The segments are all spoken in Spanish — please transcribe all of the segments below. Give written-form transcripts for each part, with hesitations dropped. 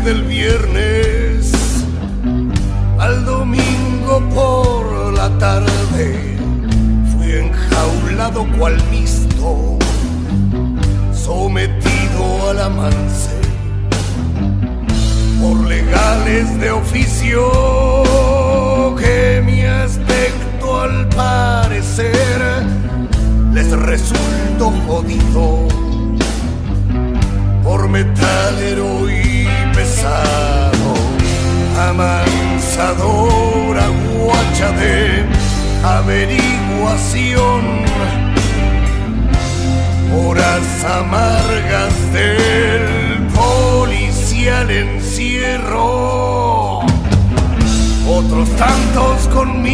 del viernes al domingo por la tarde fui enjaulado cual misto, sometido al amance por legales de oficio que mi aspecto al parecer les resultó jodido por metalero y pesado, amansadora guacha de averiguación, horas amargas del policial encierro, otros tantos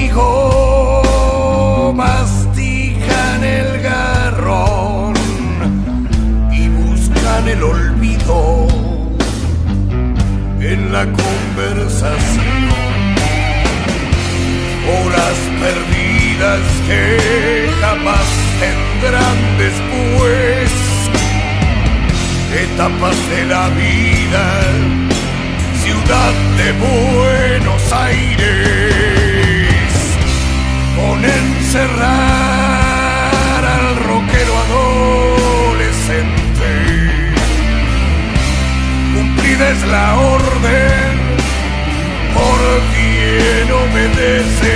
conmigo mastican el garrón y buscan el olvido en la conversación, horas perdidas que jamás tendrán después, etapas de la vida, ciudad de Buenos Aires, con encerrar al rockero adolescente. Cumplida es la orden por quien obedece,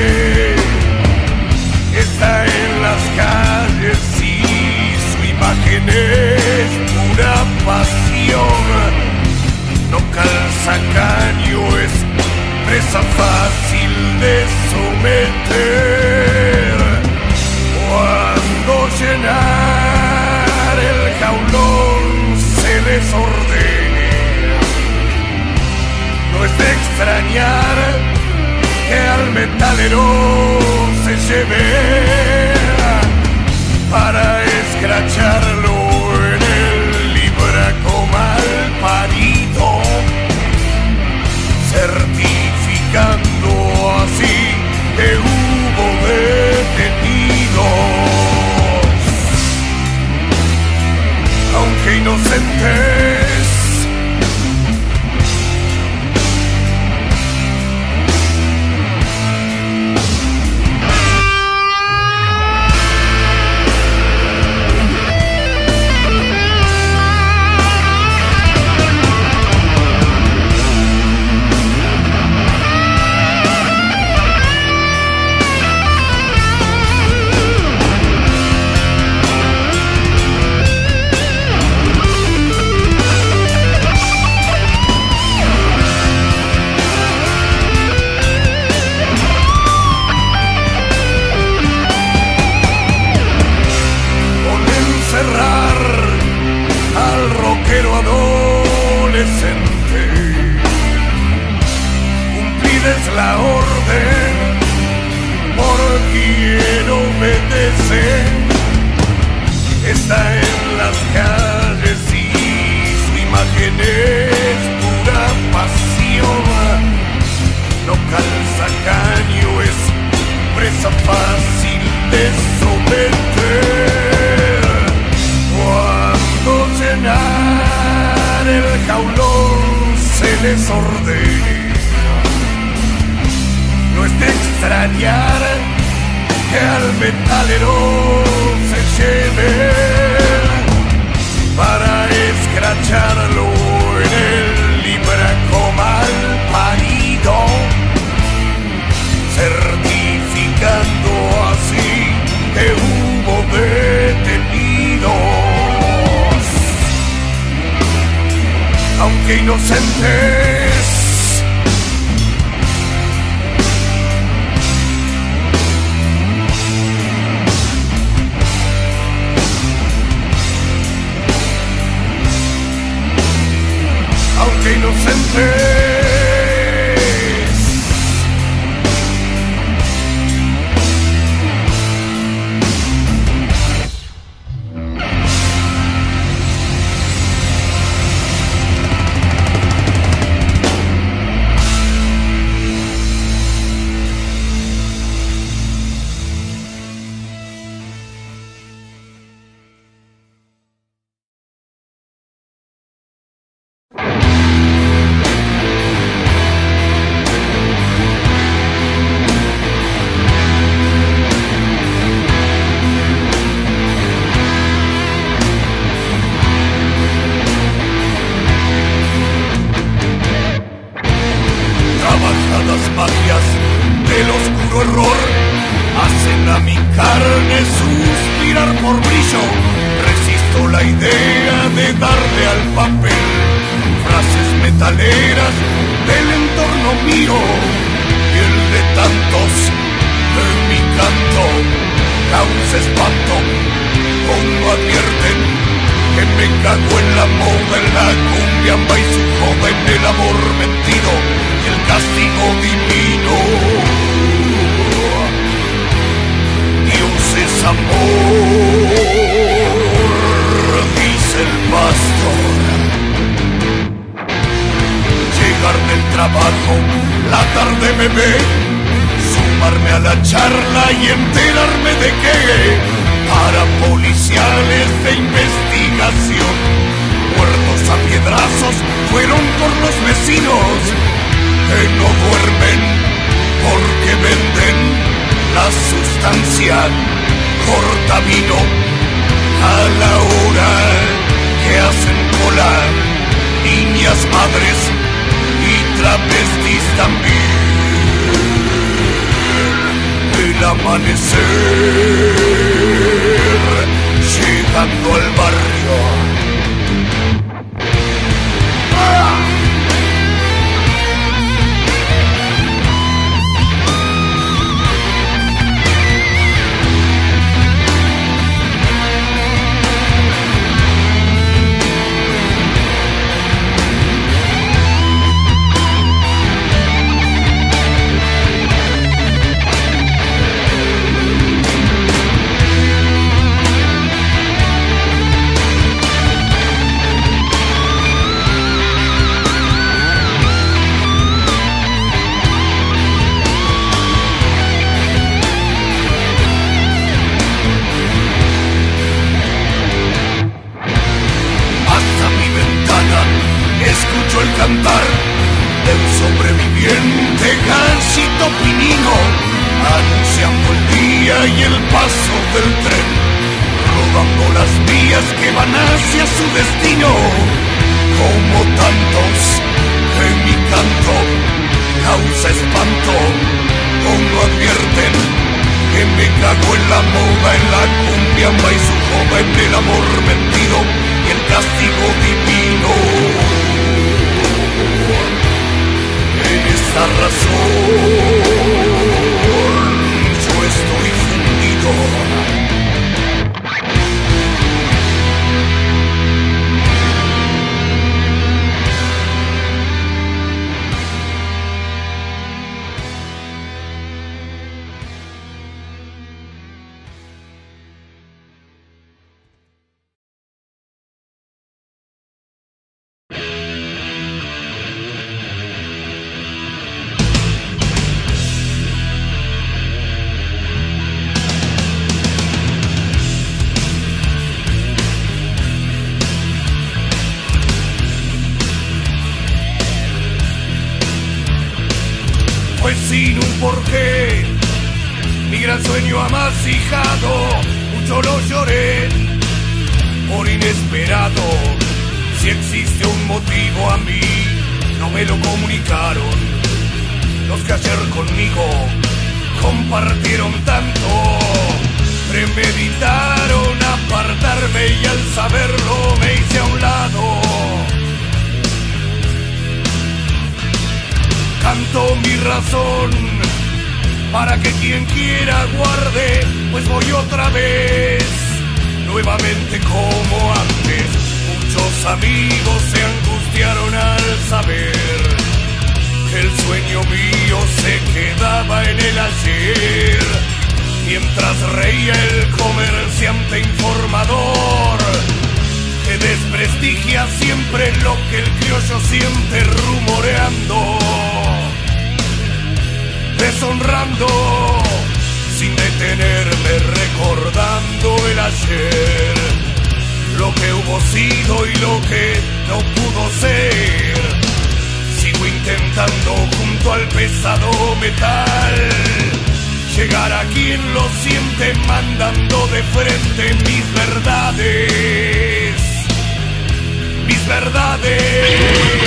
está en las calles y su imagen es pura pasión, no calza caño, es presa fácil de someter. Cuando llenar el jaulón se les ordene, no es de extrañar que al metalero se lleve para escracharlo en el libraco mal parido, certificando así que hubo detenidos, aunque inocentes. La orden por quien obedece, está en las calles y su imagen es pura pasión, no calza caño, es presa fácil de someter. Cuando llenar el jaulón se les ordene, no es de extrañar que al metalero se lleve para escracharlo en el libraco mal parido, certificando así que hubo detenidos, aunque inocentes. Aunque inocentes. mío y el de tantos. En mi canto causa espanto, como advierten que me cago en la moda, en la cumbia amba y su joda, en el amor mentido y el castigo divino. Dios es amor, dice el pastor. Llegar del trabajo, la tarde me ve, sumarme a la charla y enterarme de que para policiales de investigación, muertos a piedrazos fueron por los vecinos que no duermen porque venden la sustancia cortavino a la hora que hacen cola niñas madres y travestis también. El amanecer llegando al barrio. Cantar de un sobreviviente Gansito Pinino, anunciando el día y el paso del tren, rodando las vías que van hacia su destino. Como tantos en mi canto causa espanto, como advierten que me cago en la moda, en la cumbia amba y su joda, en el amor mentido y el castigo divino. En esta razón yo estoy fundido. Pues sin un porqué, mi gran sueño amasijado, mucho lo lloré por inesperado. Si existe un motivo a mí, no me lo comunicaron los que ayer conmigo compartieron tanto. Premeditaron apartarme y al saberlo me hice a un lado. Canto mi razón para que quien quiera guarde, pues voy otra vez, nuevamente como antes. Muchos amigos se angustiaron al saber que el sueño mío se quedaba en el ayer, mientras reía el comerciante informador que desprestigia siempre lo que el criollo siente rumoreando, deshonrando sin detenerme, recordando el ayer, lo que hubo sido y lo que no pudo ser. Sigo intentando junto al pesado metal llegar a quien lo siente, mandando de frente mis verdades, mis verdades.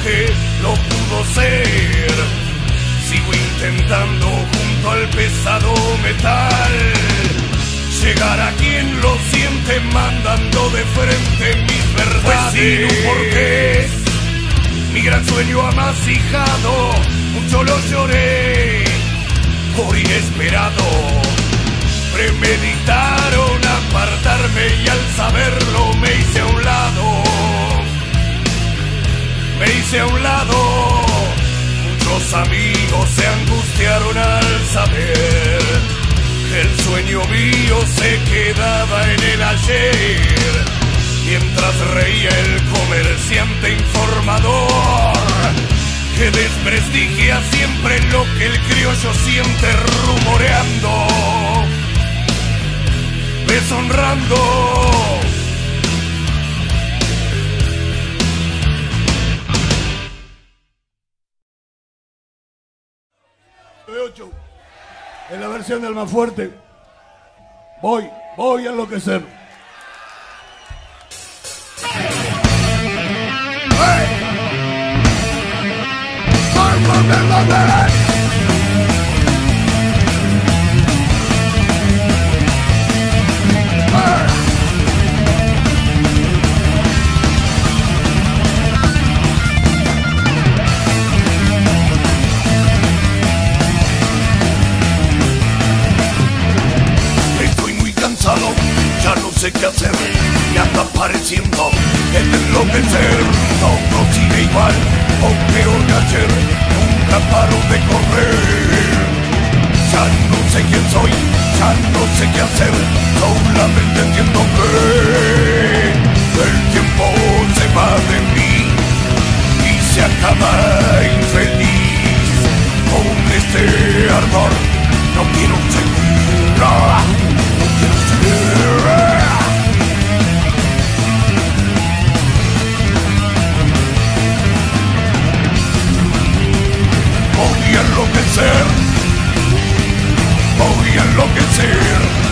que lo pudo ser. Sigo intentando junto al pesado metal llegar a quien lo siente, mandando de frente mis verdades. Pues sin un porqué, mi gran sueño amasijado, mucho lo lloré por inesperado. Premeditaron apartarme y al saberlo me hice a un lado. Me hice a un lado. Muchos amigos se angustiaron al saber que el sueño mío se quedaba en el ayer. Mientras reía el comerciante informador que desprestigia siempre lo que el criollo siente, rumoreando, deshonrando. En la versión del más fuerte, voy a enloquecer. Ya no sé qué hacer, me anda pareciendo el enloquecer. Todo sigue igual, o peor que ayer, nunca paro de correr. Ya no sé quién soy, ya no sé qué hacer, solamente entiendo que el tiempo se va de mí y se acaba infeliz. Con este ardor no quiero seguir, no quiero seguir. Voy a enloquecer, voy a enloquecer.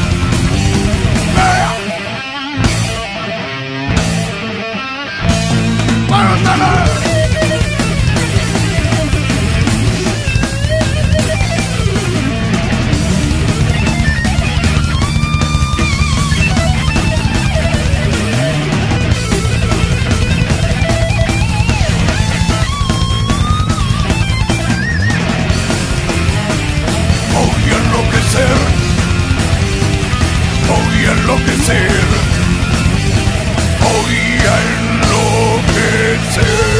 Voy a enloquecer, voy a enloquecer.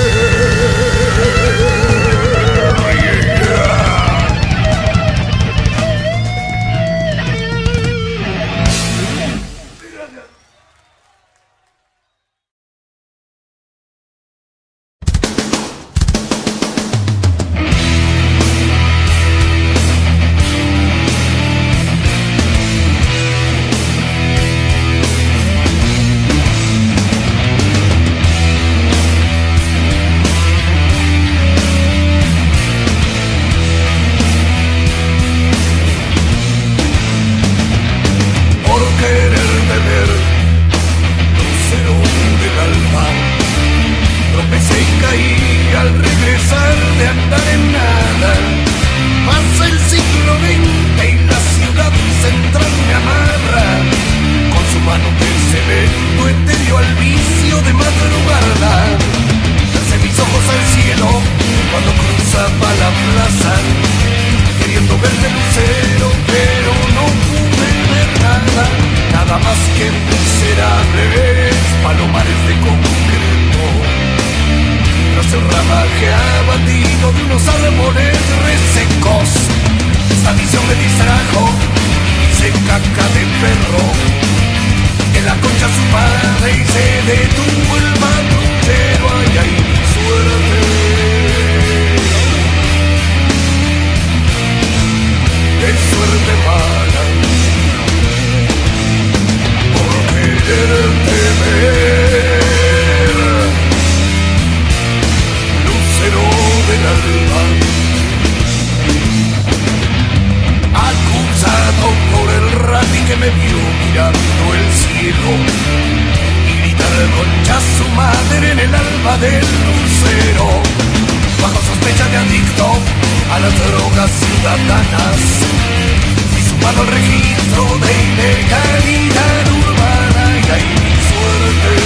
concha su madre en el alba del lucero, bajo sospecha de adicto a las drogas ciudadanas, y sumado al registro de ilegalidad urbana, y ahí mi suerte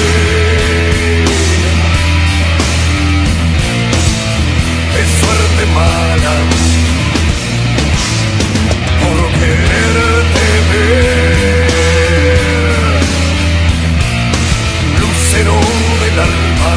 es suerte mala por quererte ver, lucero del alma.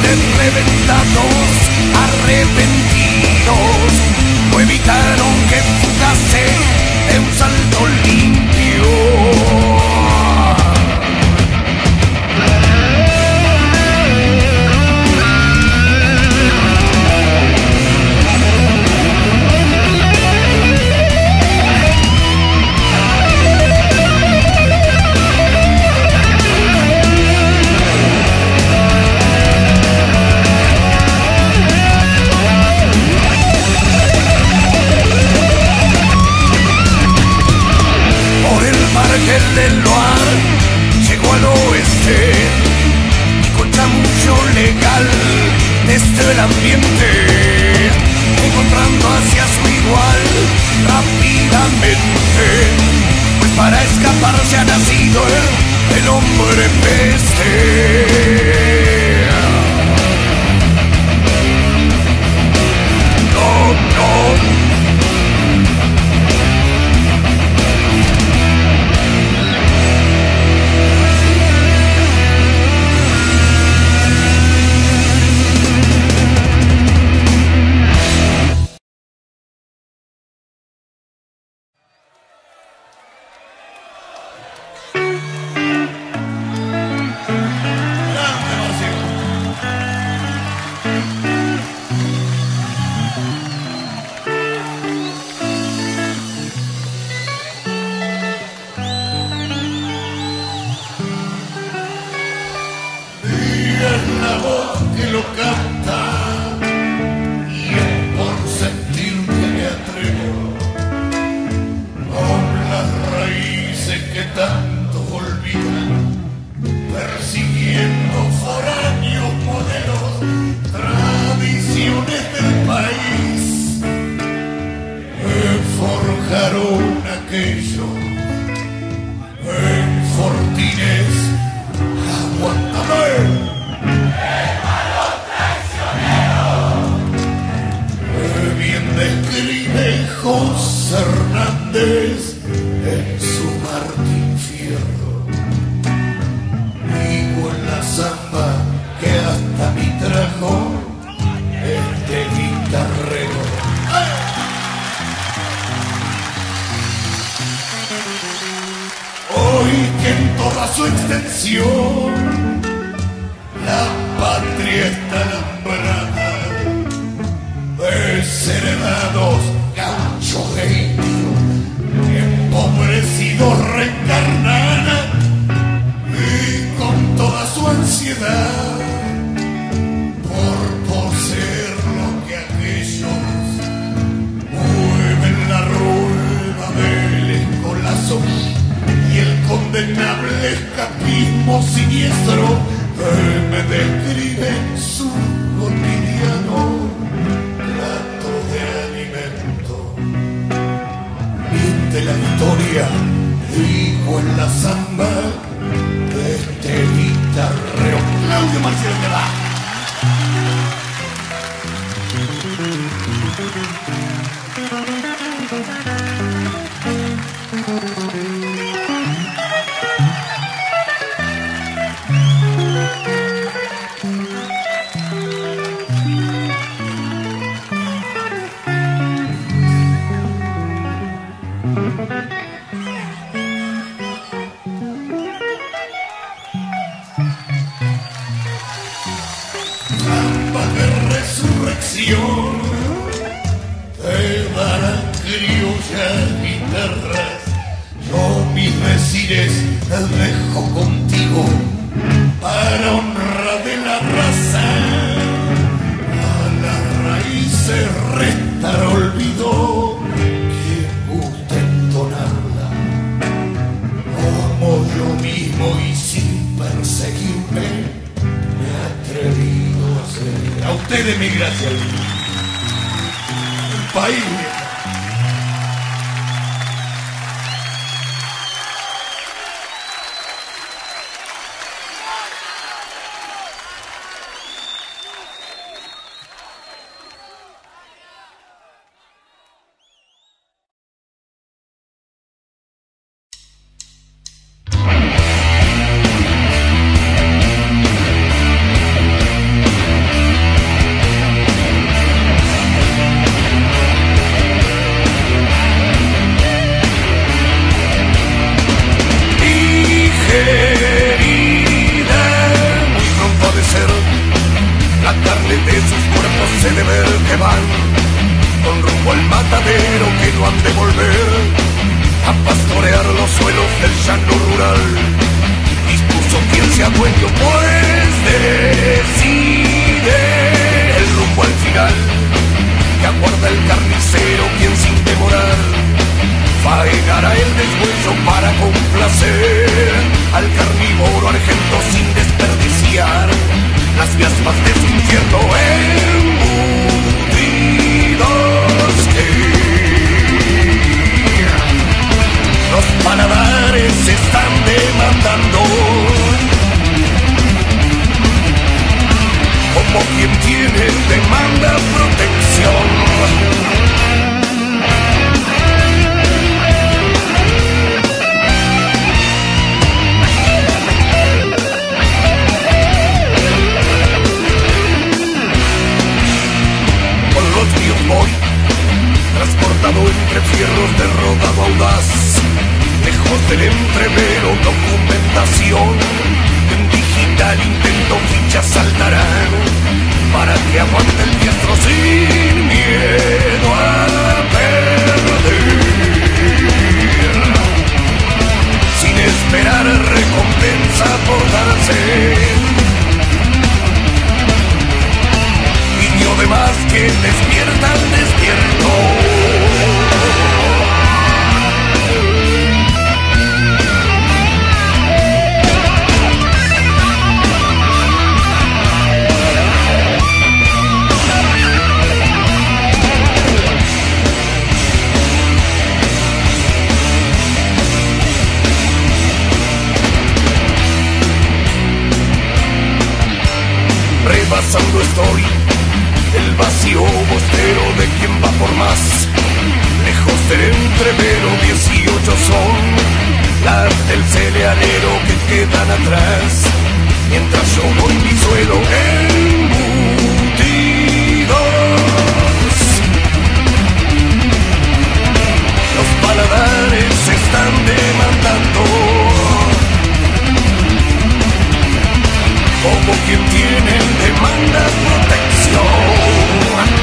Reventados, arrepentidos, no evitaron que quedaron aquellos en fortines. ¡Aguántame! Bien describe José Hernández en su Martín Fierro. Digo en la samba que hasta mi trajo este guitarrero. Hoy que en toda su extensión la patria está alambrada, desheredados, gauchos de indio, empobrecidos reencarnaran y con toda su ansiedad por poseer lo que aquellos mueven la rueda del escolazo y el condenable escapismo siniestro me describe su cotidiano plato de alimento. Viste la historia, digo en la samba, de este guitarrero Claudio Marcial que va. Samba de resurrección te darán criollas guitarras. Yo mis resines dejo contigo para honra de la raza. A las raíces restará olvido quien guste entonarla, como yo mismo y sin perseguirme me he atrevido a hacer. A ustedes mi gracia, el país. por más. Lejos del entrevero 18 son las del celealero que quedan atrás, mientras yo voy mi suelo embutidos. Los paladares se están demandando, como quien tiene en demanda protección.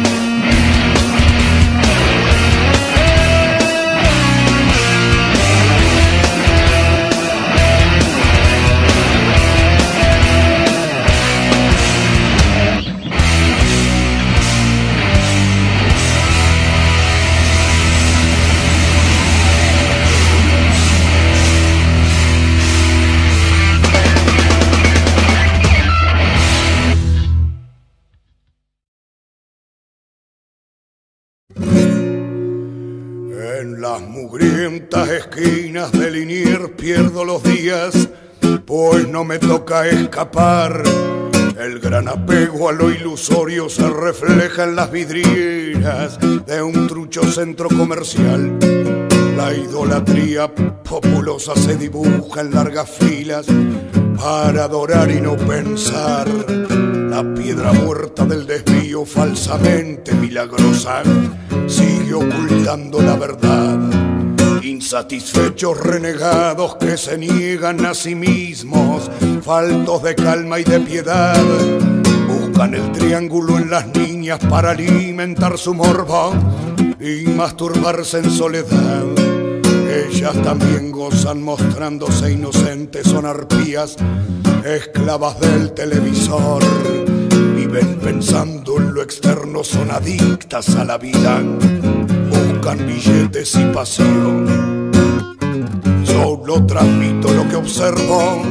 En las mugrientas esquinas de Liniers pierdo los días, pues no me toca escapar. El gran apego a lo ilusorio se refleja en las vidrieras de un trucho centro comercial. La idolatría populosa se dibuja en largas filas para adorar y no pensar. La piedra muerta del desvío falsamente milagrosa sigue ocultando la verdad. Insatisfechos renegados que se niegan a sí mismos, faltos de calma y de piedad, buscan el triángulo en las niñas para alimentar su morbo y masturbarse en soledad. Ellas también gozan mostrándose inocentes, son arpías, esclavas del televisor. Viven pensando en lo externo, son adictas a la vida, buscan billetes y pasión. Solo transmito lo que observo,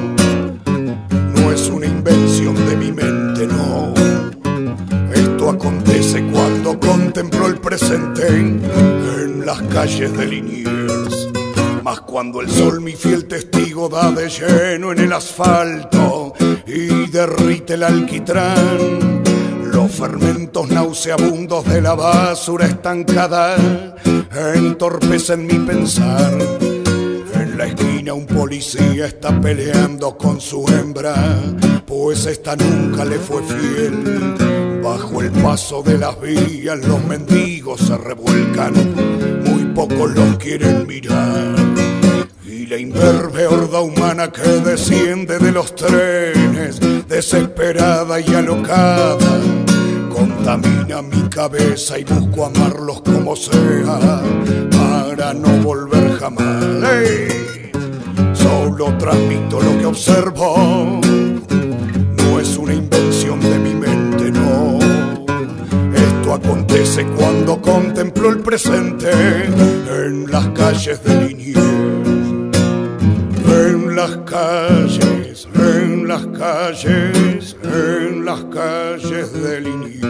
no es una invención de mi mente, no. Esto acontece cuando contemplo el presente en las calles de Liniers. Mas cuando el sol, mi fiel testigo, da de lleno en el asfalto y derrite el alquitrán, los fermentos nauseabundos de la basura estancada entorpecen mi pensar. En la esquina un policía está peleando con su hembra, pues esta nunca le fue fiel. Bajo el paso de las vías los mendigos se revuelcan, muy pocos los quieren mirar. Y la imberbe horda humana que desciende de los trenes, desesperada y alocada, contamina mi cabeza y busco amarlos como sea, para no volver jamás. ¡Hey! Solo transmito lo que observo, no es una invención de mi mente, no. Esto acontece cuando contemplo el presente en las calles de Liniers. En las calles, en las calles, en las calles de Liniers.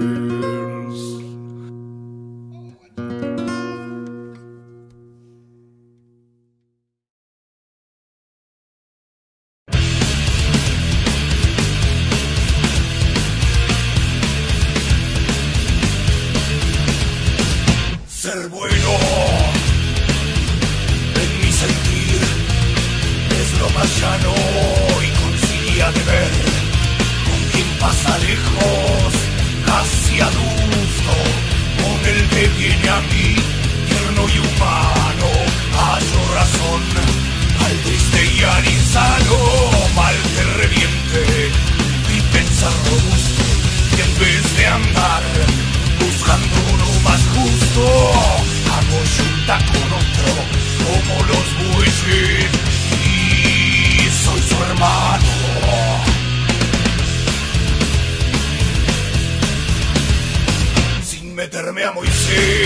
Ser bueno en mi sentir es lo más llano y concilia de ver con quien pasa lejos, casi adulto, con el que viene a mí, tierno y humano. Hallo razón al triste y al insano, mal que reviente y pensar robusto, y en vez de andar buscando uno más justo, hago junta con otro como los bueyes y soy su hermano. Sin meterme a Moisés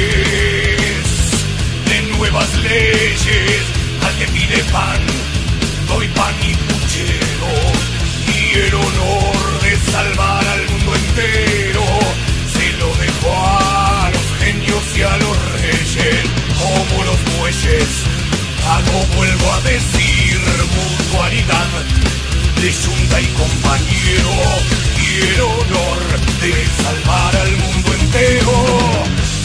de nuevas leyes, al que pide pan doy pan y puchero, y el honor de salvar al mundo entero se lo dejo a los genios y a los reyes. Como los bueyes hago, vuelvo a decir, mutualidad de yunta y compañero, y el honor de salvar al mundo entero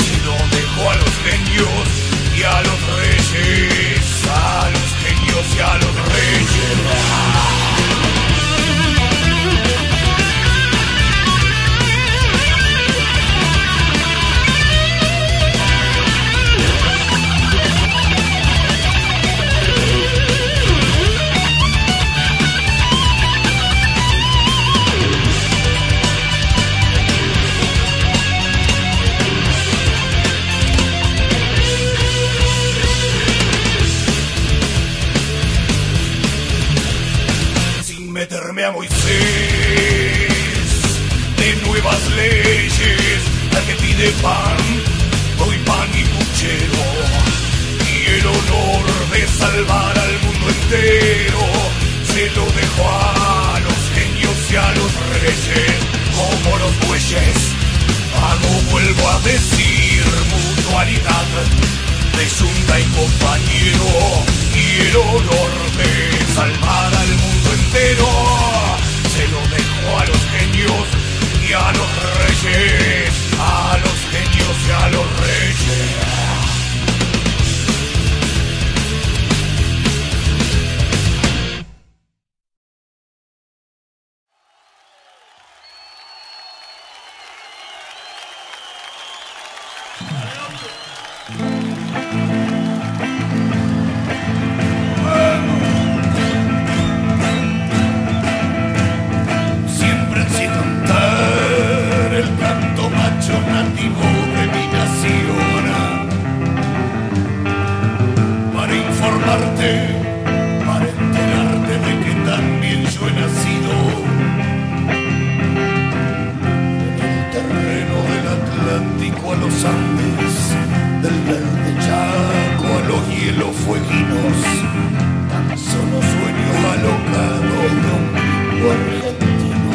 Llame a Moisés de nuevas leyes, al que pide pan, doy pan y puchero, y el honor de salvar al mundo entero se lo dejo a los genios y a los reyes. Como los bueyes, vuelvo a decir, mutualidad de yunta y compañero, y el honor de salvar al mundo entero se lo dejo a los genios y a los reyes, a los genios y a los reyes. Para enterarte de que también yo he nacido en el terreno del Atlántico a los Andes, del verde Chaco a los hielos fueguinos, tan solo sueños alocados de un gringo argentino.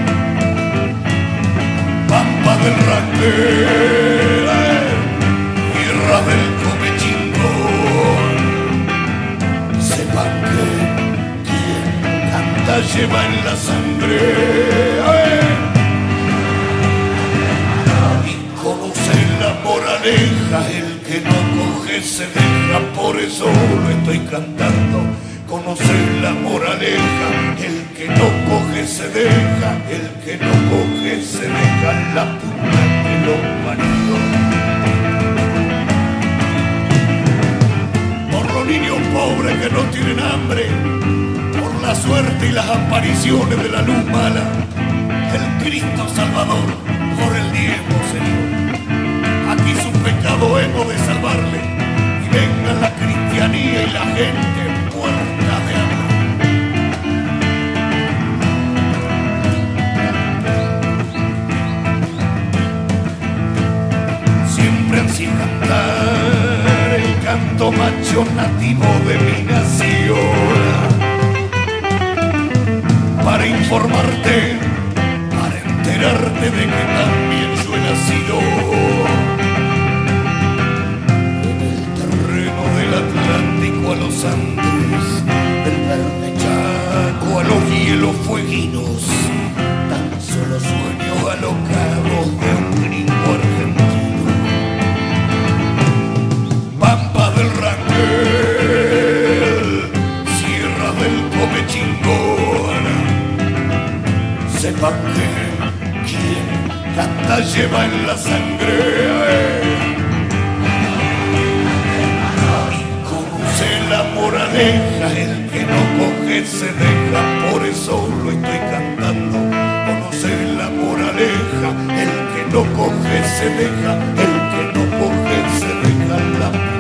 Pampa del Raquel, tierra del Comechingo. Sepan que quien canta lleva en la sangre y conoce la moraleja, el que no coge se deja, por eso lo estoy cantando. Conoce la moraleja, el que no coge se deja, el que no coge se deja, la puta que lo parió. Los niños pobres que no tienen hambre, por la suerte y las apariciones de la luz mala, el Cristo Salvador, por el diezmo, Señor. Aquí su pecado hemos de salvarle, y venga la cristianía y la gente muerta de hambre. Siempre así cantar el canto macho nativo de mi nación, para informarte, para enterarte de que también yo he nacido en el terreno del Atlántico a los Andes, del verde Chaco a los hielos fueguinos, tan solo sueños alocados de un gringo argentino. Pampa del Raquel, sierra del Comechingón. Sepan que quien canta lleva en la sangre y conoce la moraleja, el que no coge se deja, por eso lo estoy cantando. Conoce la moraleja, el que no coge se deja, el que no coge se deja, la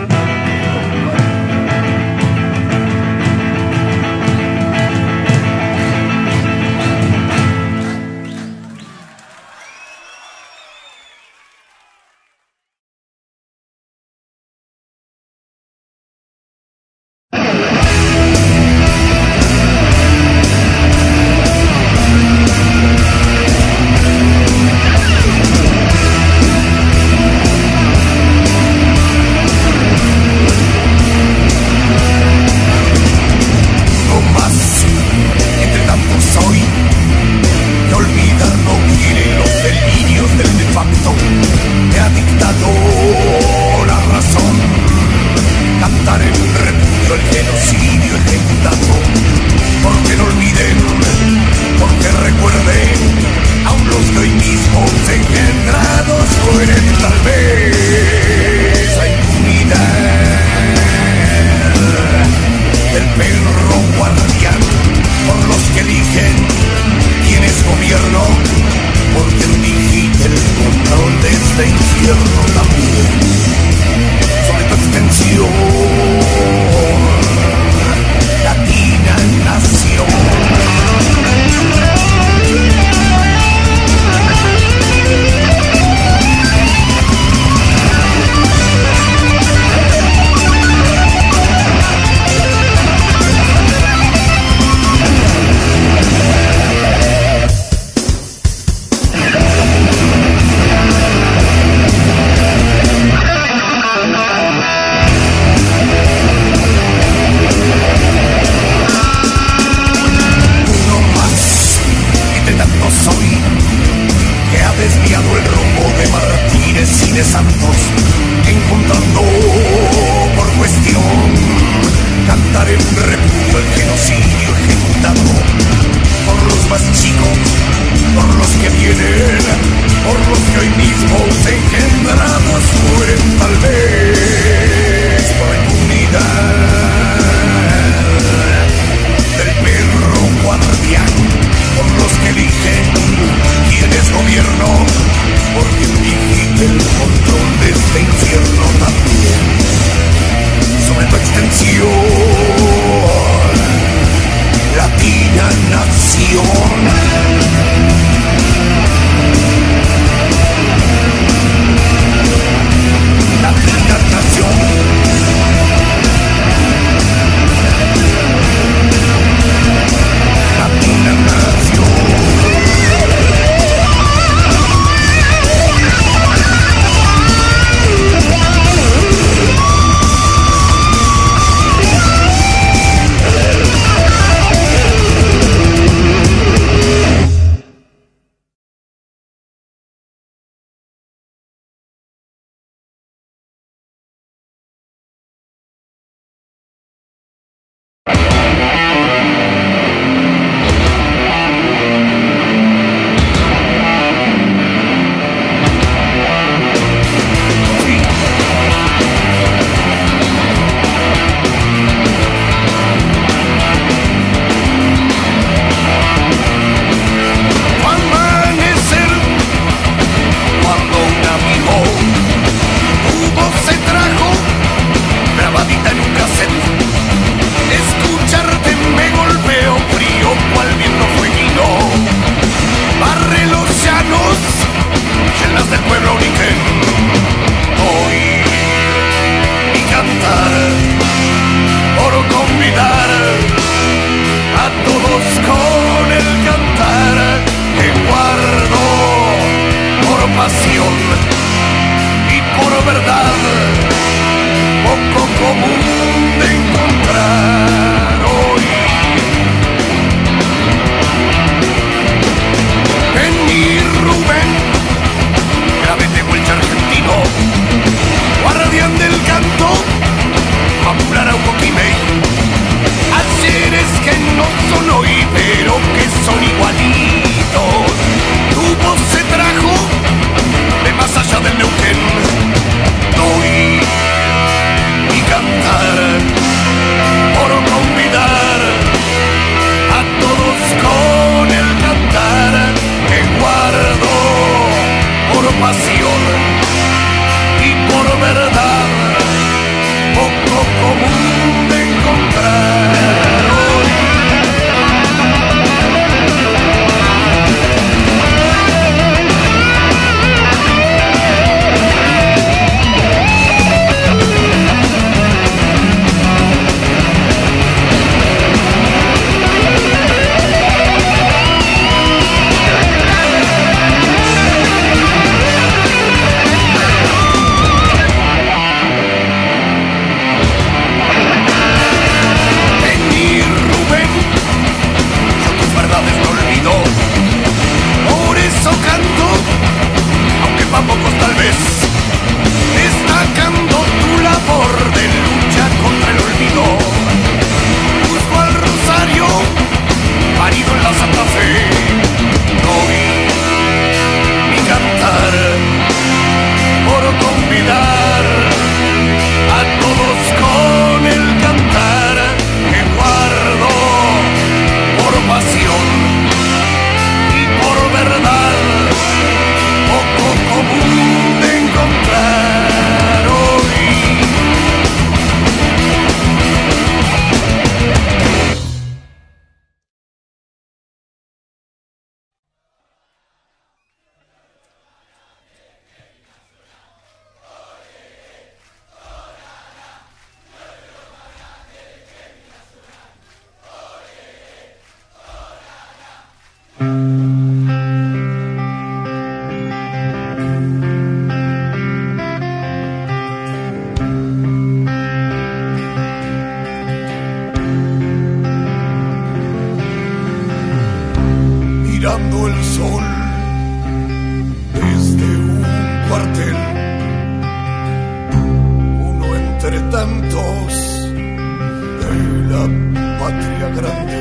cantos de la patria grande.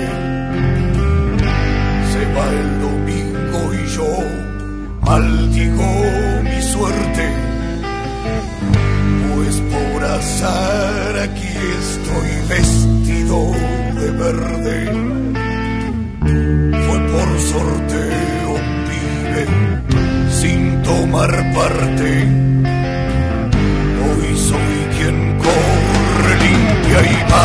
Se va el domingo y yo maldigo mi suerte, pues por azar aquí estoy vestido de verde. Fue por sorteo, pibe, sin tomar parte. Hoy soy quien corre, limpia y va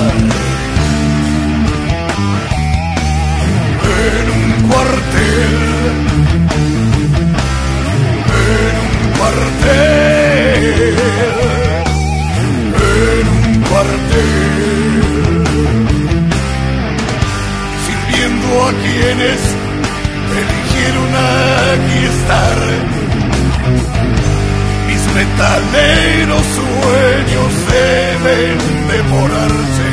en un cuartel, en un cuartel, en un cuartel, sirviendo a quienes eligieron aquí estar. Mis metaleros sueños deben demorarse.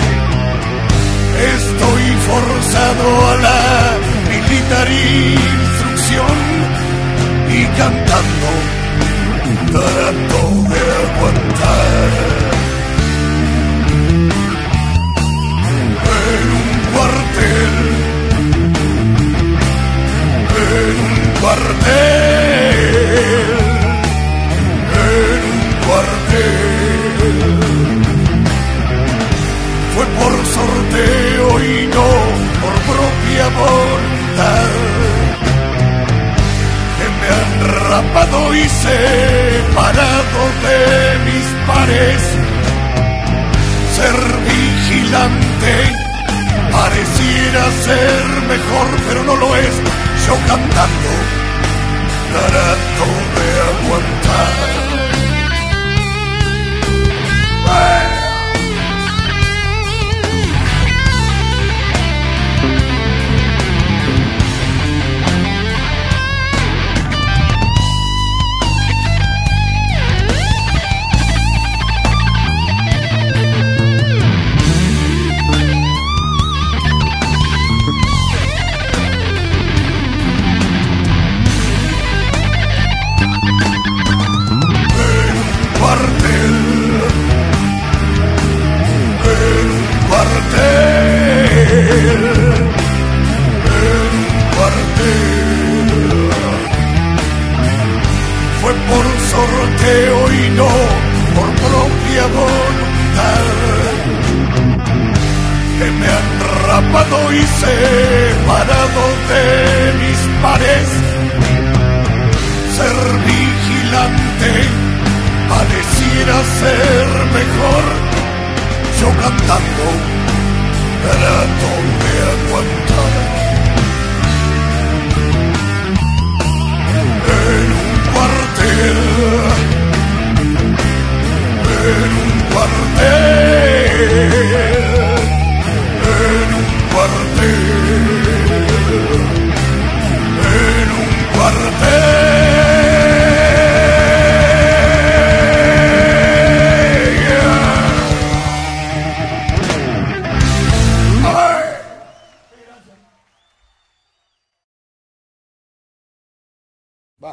Estoy forzado a la militar instrucción y cantando trato de aguantar. En un cuartel, en un cuartel, en un cuartel. Fue por sorteo y no por propia voluntad, que me han rapado y separado de mis pares. Ser vigilante pareciera ser mejor, pero no lo es. Yo cantando trato de aguantar. Fue por sorteo y no por propia voluntad, que me han rapado y separado de mis pares. Ser vigilante pareciera ser mejor. Yo cantando trato de aguantar. En un cuartel, en un cuartel, en un cuartel, en un cuartel. Va.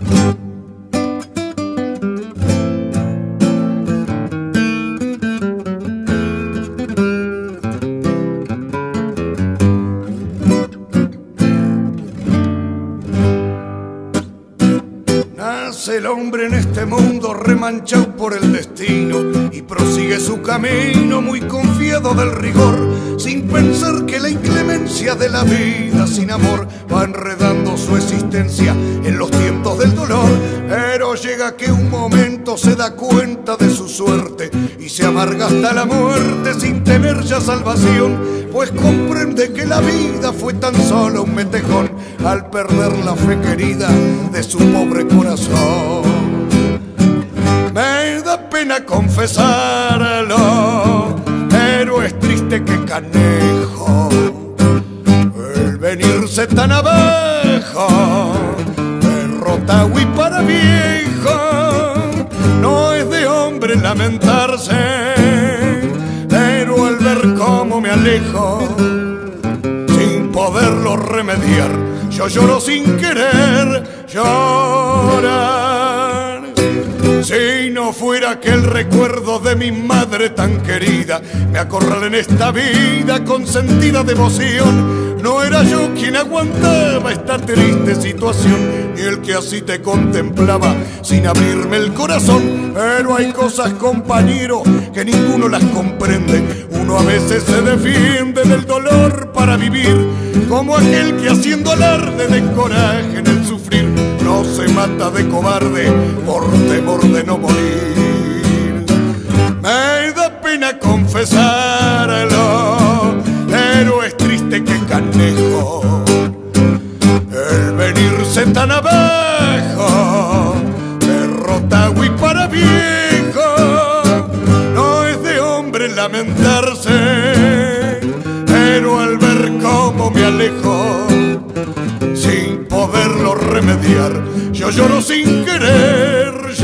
Nace el hombre en este mundo remanchado por el destino y prosigue su camino muy confiado del rigor, sin pensar que la inclemencia de la vida sin amor va enredando su existencia en los tiempos del dolor. Pero llega que un momento se da cuenta de su suerte y se amarga hasta la muerte sin tener ya salvación, pues comprende que la vida fue tan solo un metejón al perder la fe querida de su pobre corazón. Me da pena confesarlo, pero es triste que canejo el venirse tan abajo, derrotado y para viejo. No es de hombre lamentarse, pero al ver cómo me alejo sin poderlo remediar, yo lloro sin querer llorar. Si no fuera quisiera que el recuerdo de mi madre tan querida me acorrala en esta vida con sentida devoción. No era yo quien aguantaba esta triste situación, ni el que así te contemplaba sin abrirme el corazón. Pero hay cosas, compañero, que ninguno las comprende. Uno a veces se defiende del dolor para vivir, como aquel que haciendo alarde de coraje en el sufrir no se mata de cobarde por temor de no morir. Me da pena confesarlo, pero es triste que canejo el venirse tan abajo, derrotado y para viejo. No es de hombre lamentarse, pero al ver cómo me alejo sin poderlo remediar, yo lloro sin querer,